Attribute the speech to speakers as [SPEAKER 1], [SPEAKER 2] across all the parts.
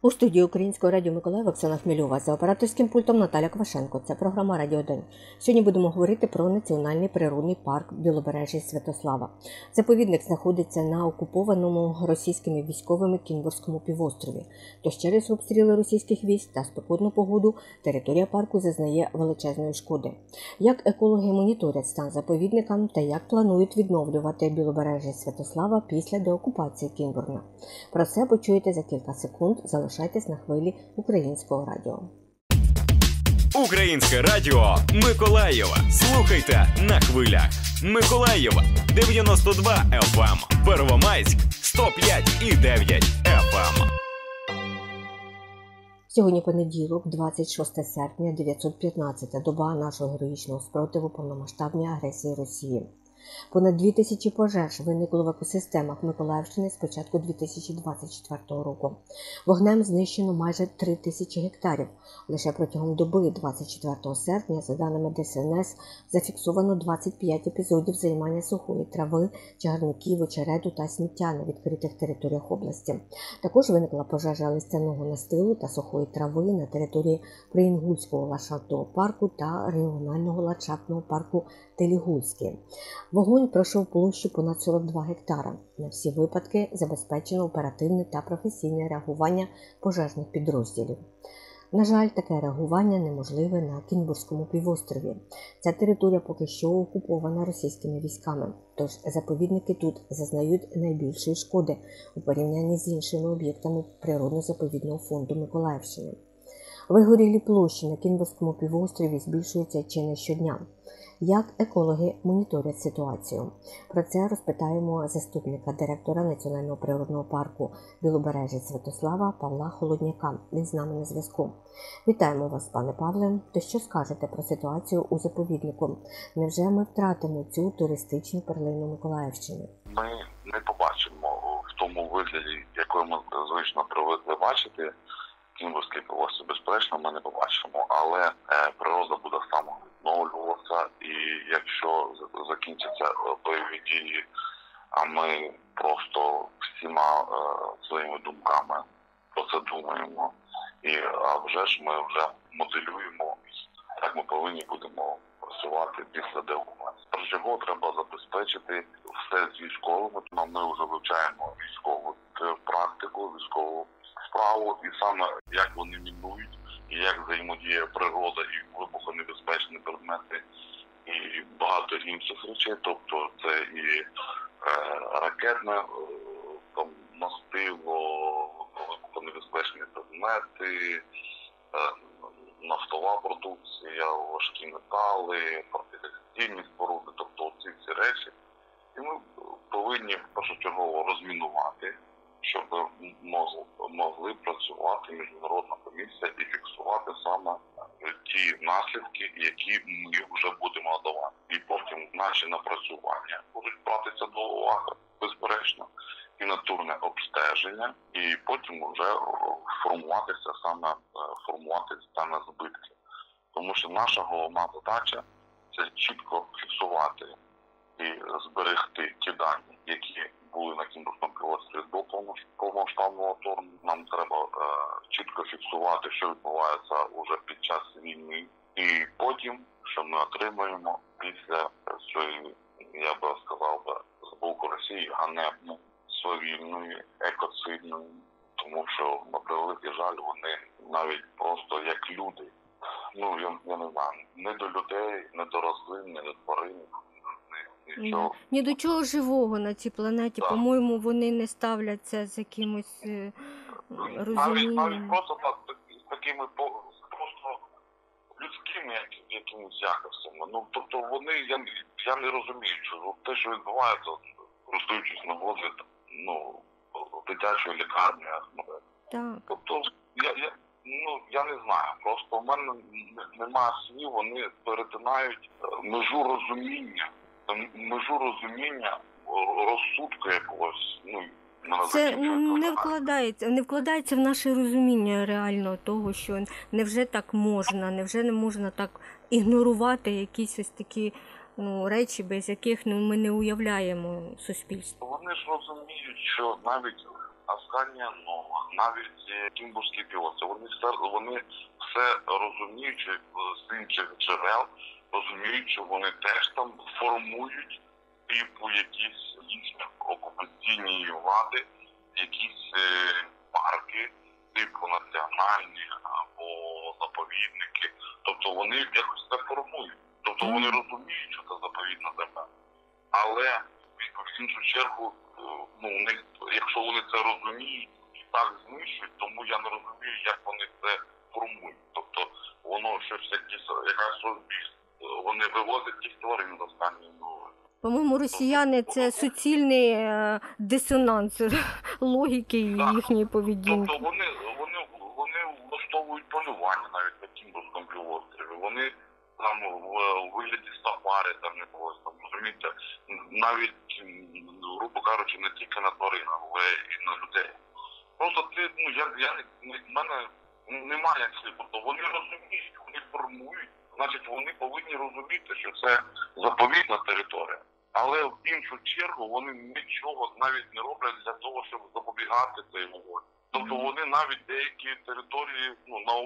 [SPEAKER 1] У студії Українського радіо Миколаїв Оксана Хмельова, за операторським пультом Наталя Квашенко. Це програма «Радіо День». Сьогодні будемо говорити про Національний природний парк Білобережжя Святослава. Заповідник знаходиться на окупованому російськими військовими Кінбурзькому півострові. Тож через обстріли російських військ та спекотну погоду територія парку зазнає величезної шкоди. Як екологи моніторять стан заповідника та як планують відновлювати Білобережжя Святослава після деокупації Кінбурна? Про це почуєте за кілька секунд. Залишайтесь на хвилі Українського радіо.
[SPEAKER 2] Українське радіо Миколаєва. Слухайте на хвилях. Миколаєва 92 FM, Первомайськ 105,9 FM.
[SPEAKER 1] Сьогодні понеділок, 26 серпня, 915-та доба нашого героїчного спротиву повномасштабній агресії Росії. Понад 2000 пожеж виникло в екосистемах Миколаївщини з початку 2024 року. Вогнем знищено майже 3000 гектарів. Лише протягом доби 24 серпня, за даними ДСНС, зафіксовано 25 епізодів займання сухої трави, чагарників, очерету та сміття на відкритих територіях області. Також виникла пожежа листяного настилу та сухої трави на території Приінгульського ландшафтного парку та регіонального ландшафтного парку Телігульський. Вогонь пройшов площу понад 42 гектара. На всі випадки забезпечено оперативне та професійне реагування пожежних підрозділів. На жаль, таке реагування неможливе на Кінбурзькому півострові. Ця територія поки що окупована російськими військами, тож заповідники тут зазнають найбільшої шкоди у порівнянні з іншими об'єктами природно-заповідного фонду Миколаївщини. Вигорілі площі на Кінбурзькому півострові збільшуються чи не щодня. Як екологи моніторять ситуацію? Про це розпитаємо заступника директора Національного природного парку Білобережжя Святослава Павла Холодняка. Він з нами на зв'язку. Вітаємо вас, пане Павле. То що скажете про ситуацію у заповіднику? Невже ми втратимо цю туристичну перлину Миколаївщини?
[SPEAKER 3] Ми не побачимо в тому вигляді, якою ми звично привикли бачити. Кінбурзький півострів, безперечно, ми не побачимо, але природа буде самовідновлюватися, і якщо закінчаться бойові дії, а ми просто всіма своїми думками про це думаємо, а вже ж ми вже моделюємо, як ми повинні будемо працювати після деокупації. Першого треба забезпечити все з військовими, ми вже вивчаємо військову практику, військову справу, і саме як вони мінують, і як взаємодіє природа і вибухонебезпечні предмети, і багато інших речей, тобто це і ракетне мастило, вибухонебезпечні предмети, нафтова продукція, важкі метали, фортифікаційні споруди, тобто ці всі речі. І ми повинні першочергово розмінувати, щоб могли працювати міжнародна комісія і фіксувати саме ті наслідки, які ми вже будемо надавати. І потім наші напрацювання будуть братися до уваги, безперечно, і натурне обстеження, і потім вже формувати стане збитки. Тому що наша головна задача – це чітко фіксувати і зберегти ті дані, які були на Кінбурзькому півострові до повномасштабного вторгнення. Нам треба чітко фіксувати, що відбувається уже під час війни. І потім, що ми отримаємо після цієї, я би сказав, з боку Росії ганебної, свавільної, екоцидної. Тому що, на превеликий жаль, вони навіть просто як люди. Я не знаю, не до людей, не до рослин, не до тварин.
[SPEAKER 1] Ні до чого живого на цій планеті,
[SPEAKER 3] так.
[SPEAKER 1] По-моєму, вони не ставляться з якимось розумінням.
[SPEAKER 3] Навіть просто так, з такими просто людськими якимись якостями. Тобто вони, я не розумію, що те, що відбувається, користуючись нагодою, дитячої лікарні.
[SPEAKER 1] Так.
[SPEAKER 3] Тобто, я не знаю, просто в мене немає слів, вони перетинають межу розуміння, розсудку якогось,
[SPEAKER 1] Це не вкладається в наше розуміння реально того, що невже так можна, невже не можна так ігнорувати якісь ось такі речі, без яких ми не уявляємо суспільство.
[SPEAKER 3] Вони ж розуміють, що навіть Асканія Нова, навіть Кімбурський півострів, вони все розуміючи з інших джерел, розуміють, що вони теж там формують типу якісь їхні окупаційні влади, якісь парки, типу національні або заповідники. Тобто вони якось це формують. Тобто вони розуміють, що це заповідна земля. Але в іншу чергу, у них, якщо вони це розуміють і так знищують, тому я не розумію, як вони це формують. Тобто воно щось якась розбіж, вони вивозять якісь тварин до Асканії Нової.
[SPEAKER 1] По-моєму, росіяни – це суцільний дисонанс логіки і їхньої поведінки.
[SPEAKER 3] Тобто вони влаштовують полювання навіть на Кімбурському півострові. Вони там в вигляді сафари, там якогось там, розумієте, навіть, грубо кажучи, не тільки на тваринах, але і на людей. Просто в мене немає слів. Тобто вони розуміють, вони формують, значить вони повинні розуміти, що це заповідна територія. Але в іншу чергу вони нічого навіть не роблять для того, щоб запобігати цій вогонь. Тобто вони навіть деякі території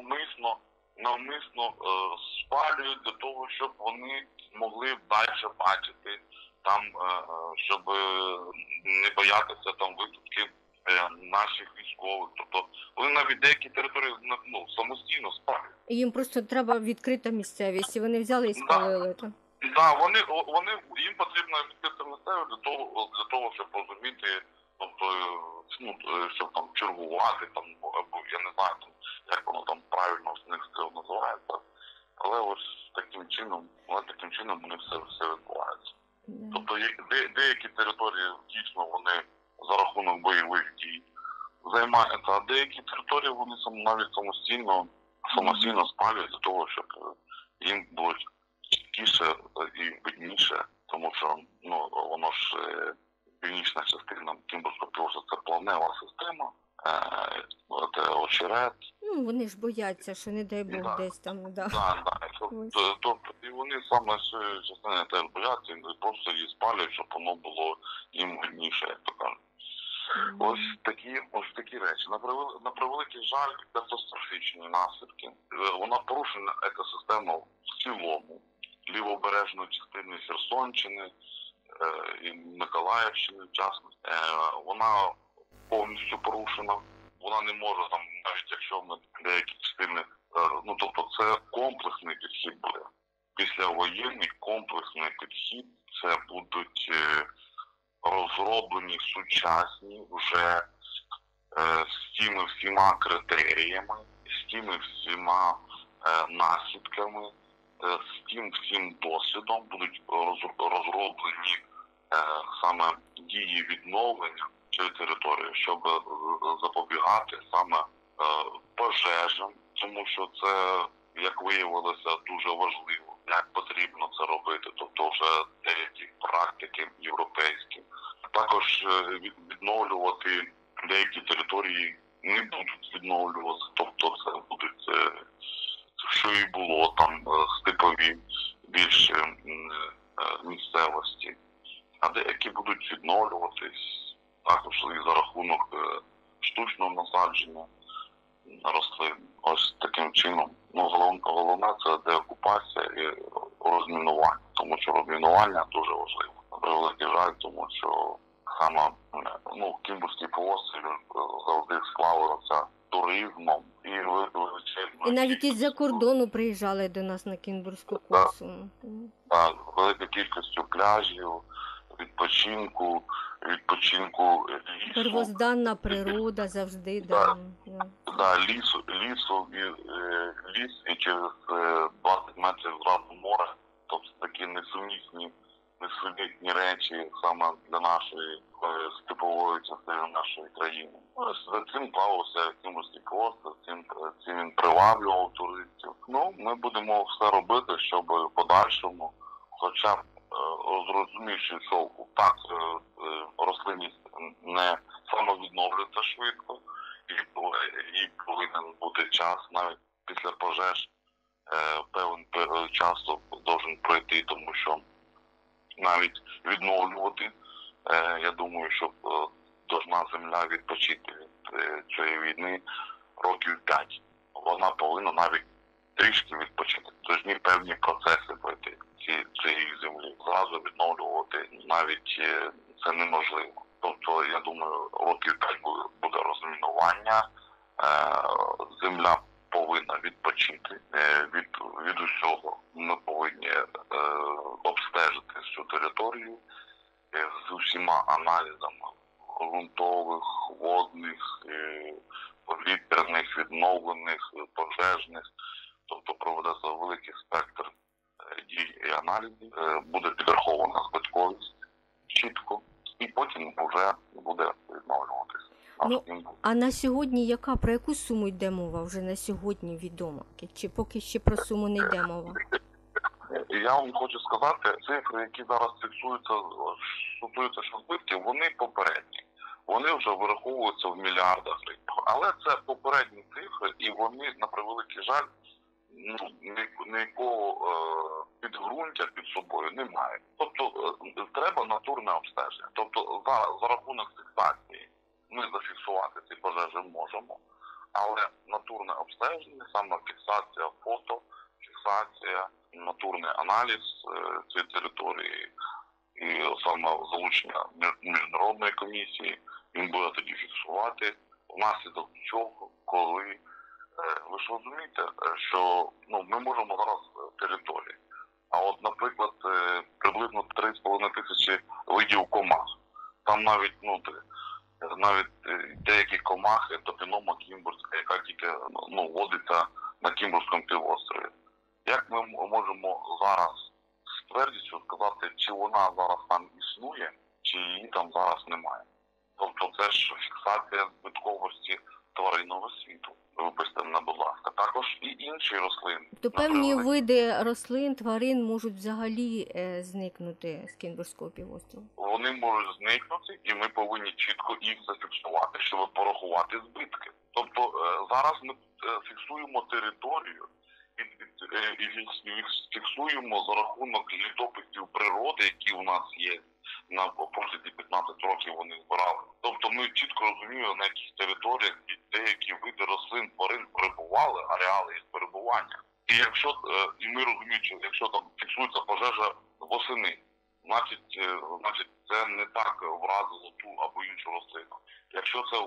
[SPEAKER 3] навмисно спалюють для того, щоб вони могли далі бачити, там, щоб не боятися там випадків наших військових. Тобто вони навіть деякі території самостійно спалюють.
[SPEAKER 1] Їм просто треба відкрита місцевість, і вони взяли і спалили.
[SPEAKER 3] Так, їм потрібно відкрита місцевість для того, щоб розуміти, тобто, щоб там чергувати, там, або я не знаю, там, як воно там правильно в них називається. Але ось таким чином у них все відбувається. Тобто деякі території дійсно вони за рахунок бойових дій займаються, а деякі території вони навіть самостійно спалюють для того, щоб їм було чіткіше і видніше, тому що воно ж північна частина Кімбурського півострова – це плавнева система, це очерет.
[SPEAKER 1] Вони ж бояться, що не дай Бог десь там,
[SPEAKER 3] І вони саме з частини теж бояться, і просто її спалюють, щоб воно було їм видніше, як то кажуть. Ось такі речі. На превеликий жаль, катастрофічні наслідки. Вона порушена екосистема в цілому. Лівобережної частини Херсонщини і Миколаївщини, в частності. Вона повністю порушена. Вона не може там, навіть якщо ми деякі частини, тобто це комплексний підхід буде. Післявоєнний комплексний підхід, це будуть розроблені сучасні вже з тими всіма критеріями, з тими всіма наслідками, з тим всім досвідом будуть розроблені саме дії відновлення цієї території, щоб запобігати саме пожежам, тому що це, як виявилося, дуже важливо, як потрібно це робити, тобто вже деякі практики європейські. Також відновлювати деякі території не будуть відновлювати, тобто це будуть, що і було, там степові більше місцевості, а деякі будуть відновлюватись також і за рахунок штучного насадження рослин. Ось таким чином. Головне це деокупація і розмінування, тому що розмінування дуже важливо. На превеликий жаль, тому що саме Кімбурський півострів завжди славився туризмом і величезною.
[SPEAKER 1] І навіть із-за кордону приїжджали до нас на Кімбурську косу.
[SPEAKER 3] Так, велика кількістю пляжів, відпочинку лісу.
[SPEAKER 1] Первозданна природа завжди,
[SPEAKER 3] ліс і через 20 метрів зразу море. Тобто такі несумісні речі саме для нашої степової частини нашої країни. Ось за цим плавався Кімбурський півострів, цим він приваблював туристів. Ми будемо все робити, щоб в подальшому, хоча б розуміючи, що так рослинність не самовідновлюється швидко, і повинен бути час, навіть після пожеж певний час повинен пройти, тому що навіть відновлювати, я думаю, що должна земля відпочити від цієї війни років 5. Вона повинна навіть трішки відпочити. Должні певні процеси пройти цієї землі. Зразу відновлювати навіть це неможливо. Тобто, я думаю, років 5 буде розмінування, земля повинна відпочити від усього. Ми повинні обстежити всю територію з усіма аналізами ґрунтових, водних, повітряних, відновлених, пожежних. Тобто проведеться великий спектр дій і аналізів, буде підрахована збитковість чітко, і потім вже буде відновлюватися.
[SPEAKER 1] А на сьогодні про яку суму йде мова? Вже на сьогодні відомо? Чи поки ще про суму не йде мова?
[SPEAKER 3] Я вам хочу сказати, цифри, які зараз стосуються збитків, вони попередні. Вони вже вираховуються в мільярдах гривень. Але це попередні цифри, і вони, на превеликий жаль, ніякого підґрунтя під собою немає. Тобто треба натурне обстеження. Тобто за рахунок фіксації ми зафіксувати ці пожежі можемо, але натурне обстеження, саме фіксація фото, фіксація, натурний аналіз цієї території і саме залучення міжнародної комісії, він буде тоді фіксувати, внаслідок чого, коли. Ви ж розумієте, що ми можемо зараз території, а от, наприклад, приблизно 3,5 тисячі видів комах. Там навіть деякі комахи, топінома кімбурська, яка тільки водиться на Кімбурському півострові. Як ми можемо зараз з твердістю сказати, чи вона зараз там існує, чи її там зараз немає? Тобто це ж фіксація збитковості тваринного світу. Вибачте мене, будь ласка. Також і інші рослини.
[SPEAKER 1] То певні види рослин, тварин можуть взагалі зникнути з Кімбурського півострову?
[SPEAKER 3] Вони можуть зникнути, і ми повинні чітко їх зафіксувати, щоб порахувати збитки. Тобто зараз ми фіксуємо територію і фіксуємо за рахунок літописів природи, які у нас є. На протязі 15 років вони збирали. Тобто ми чітко розуміємо, на яких територіях деякі види рослин, тварин перебували, ареали їх перебування. І ми розуміємо, що якщо там фіксується пожежа восени, значить це не так вразило ту або іншу рослину. Якщо це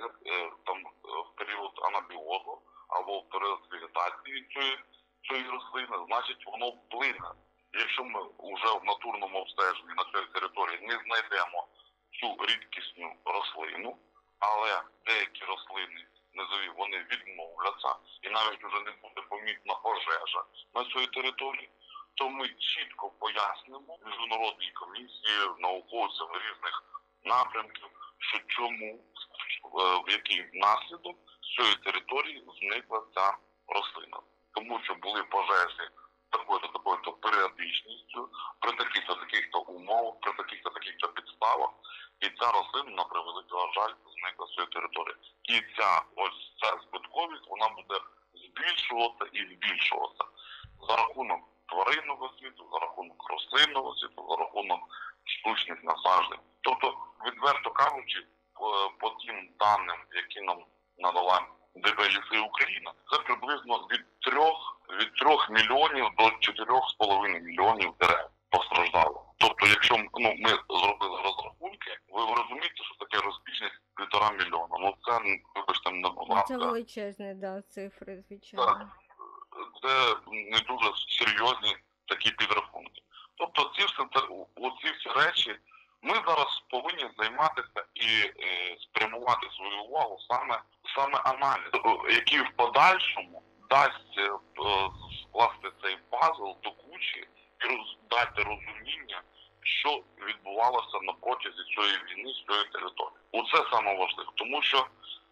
[SPEAKER 3] в період анабіозу або в період вегетації цієї рослини, значить воно вплине. Якщо ми вже в натурному обстеженні на цій території не знайдемо цю рідкісну рослину, але деякі рослини, вони відмовляться, і навіть вже не буде помітна пожежа на цій території, то ми чітко пояснимо міжнародній комісії, науковцям різних напрямків, що чому, в який наслідок з цієї території зникла ця рослина. Тому що були пожежі такою-то періодичністю, при таких-то умовах, при таких-то підставах, і ця рослина, на превеликий жаль, зникла з цієї території. І ця збитковість, вона буде збільшуватися і збільшуватися за рахунок тваринного світу, за рахунок рослинного світу, за рахунок штучних насаджень. Тобто, відверто кажучи, по тим даним, які нам надала ДП «Ліси України», це приблизно від 3 мільйонів до 4,5 мільйонів дерев постраждало. Тобто, якщо ми зробили розрахунки, ви розумієте, що таке розбіжність 1,5 мільйона. Це, вибачте, не було.
[SPEAKER 1] Це величезні, цифри, звичайно.
[SPEAKER 3] Це не дуже серйозні такі підрахунки. Тобто, оці всі речі ми зараз повинні займатися і спрямувати свою увагу саме аналізу, який в подальшому дасть скласти цей пазл до кучі і дати розуміння, що відбувалося на протязі цієї війни з цієї території. Оце саме важливо, тому що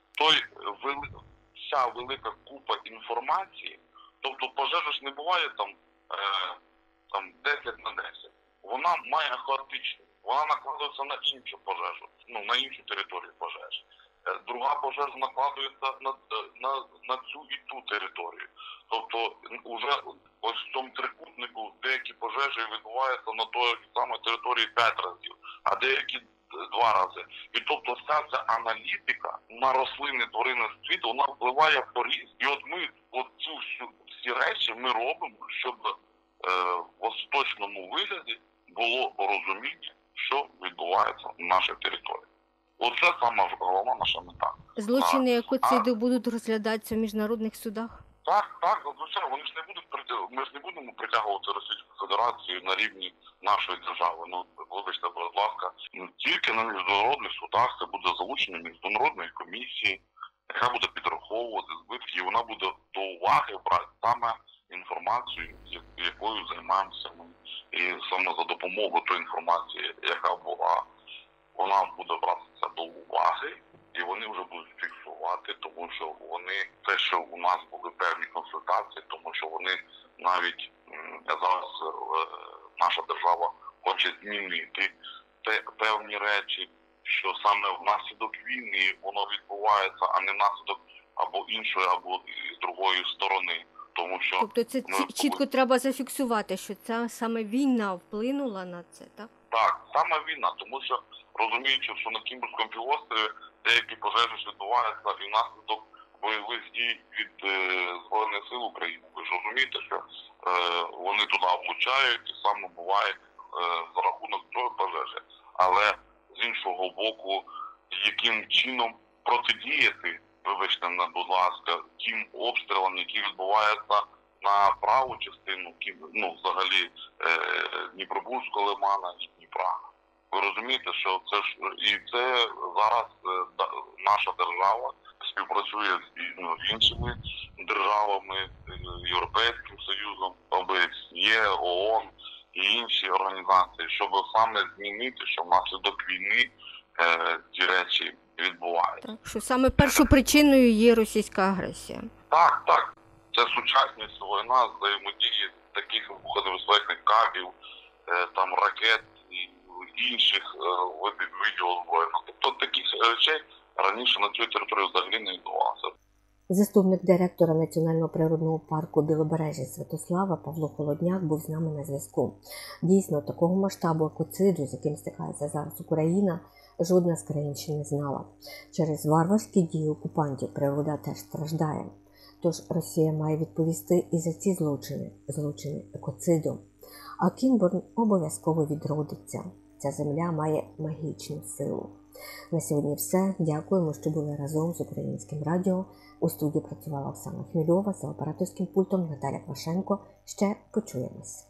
[SPEAKER 3] вся велика купа інформації, тобто пожежа ж не буває там 10 на 10. Вона має хаотичність. Вона накладується на іншу пожежу, на іншу територію пожежі. Друга пожежа накладується на цю і ту територію. Тобто, вже ось в цьому трикутнику деякі пожежі відбуваються на той самій території 5 разів, а деякі 2 рази. І тобто вся ця аналітика на рослини, тварини світу, вона впливає по ріст. І от ми всі речі ми робимо, щоб в остаточному вигляді було розуміння, що відбувається на нашій території. Оце сама головна наша мета.
[SPEAKER 1] Злочини екоциду будуть розглядатися в міжнародних судах?
[SPEAKER 3] Так, звичайно, ми ж не будемо притягувати Російську Федерацію на рівні нашої держави. Ну, вибачте, будь ласка, тільки на міжнародних судах це буде залучення міжнародної комісії, яка буде підраховувати збитки, і вона буде до уваги брати саме інформацію, якою займаємося ми. І саме за допомогою тої інформації, яка була, вона буде братися до уваги, і вони вже будуть фіксувати, тому що те, що у нас були певні консультації, тому що вони навіть зараз наша держава хоче змінити певні речі, що саме внаслідок війни воно відбувається, а не внаслідок або іншої, або з другої сторони. Тому що
[SPEAKER 1] тобто це чітко треба зафіксувати, що ця саме війна вплинула на це, так?
[SPEAKER 3] Так, саме війна, тому що розуміючи, що на Кімбурському півострові деякі пожежі відбуваються і внаслідок бойових дій від Збройних сил України. Ви ж розумієте, що вони туди влучають і саме буває за рахунок цієї пожежі. Але з іншого боку, яким чином протидіяти, вибачте мене, будь ласка, тим обстрілам, які відбуваються на праву частину, взагалі Дніпробузького лимана і Дніпра. Ви розумієте, що це зараз наша держава співпрацює з іншими державами, Європейським Союзом, ОБСЄ, ООН і інші організації, щоб саме змінити, що внаслідок війни ці речі відбуваються.
[SPEAKER 1] Так, що саме першопричиною є російська агресія.
[SPEAKER 3] Так. Це сучасність війна, взаємодії таких вибухонебезпечних кабів, там ракет і інших видів озброєння. Тобто таких речей раніше на цій території взагалі не відбувалося.
[SPEAKER 1] Заступник директора Національного природного парку Білобережжя Святослава Павло Холодняк був з нами на зв'язку. Дійсно, такого масштабу екоциду, з яким стикається зараз Україна, жодна з країн ще не знала. Через варварські дії окупантів природа теж страждає. Тож Росія має відповісти і за ці злочини екоциду. А Кінбурн обов'язково відродиться. Ця земля має магічну силу. На сьогодні все. Дякуємо, що були разом з Українським радіо. У студії працювала Оксана Хмільова, за операторським пультом Наталя Квашенко. Ще почуємось.